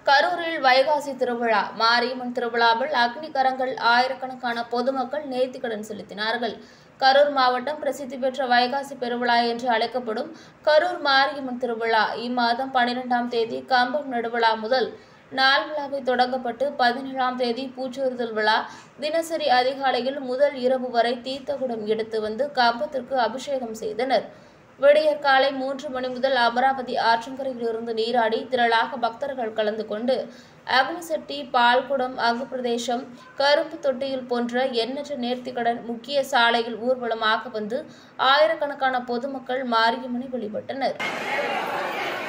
கரூரில் வைகாசி திருவிழா மாரியம்மன் திருவிழாவில் அக்னி கரங்கள் ஆயிரக்கணக்கான பொதுமக்கள் நேர்த்திக்கடன் செலுத்தினார்கள். கரூர் மாவட்டம் பிரசித்தி பெற்ற வைகாசி பெருவிழா என்று அழைக்கப்படும் கரூர் மாரியம்மன் திருவிழா இம்மாதம் 12ஆம் தேதி கம்பம் நடுவிழா முதல் நாள் விழாவை தொடங்கப்பட்டு 17ஆம் தேதி பூச்சொரிதல் விழா. தினசரி அதிகாலையில் முதல் இரவு வரை தீர்த்தகுடம் எடுத்து வந்து கம்பத்திற்கு அபிஷேகம் செய்தனர். விடியற் காலை 3 மணி முதல் அமராவதி ஆற்றங்கரையிலிருந்து நீராடி திரளாக பக்தர்கள் கலந்து கொண்டு அக்னிசட்டி, பால்குடம், அங்கு பிரதேசம், கரும்பு தொட்டியில் போன்ற எண்ணற்ற நேர்த்திக்கடன் முக்கிய சாலையில் ஊர்வலமாக வந்து ஆயிரக்கணக்கான பொதுமக்கள் மாரியம்மனை வழிபட்டனர்.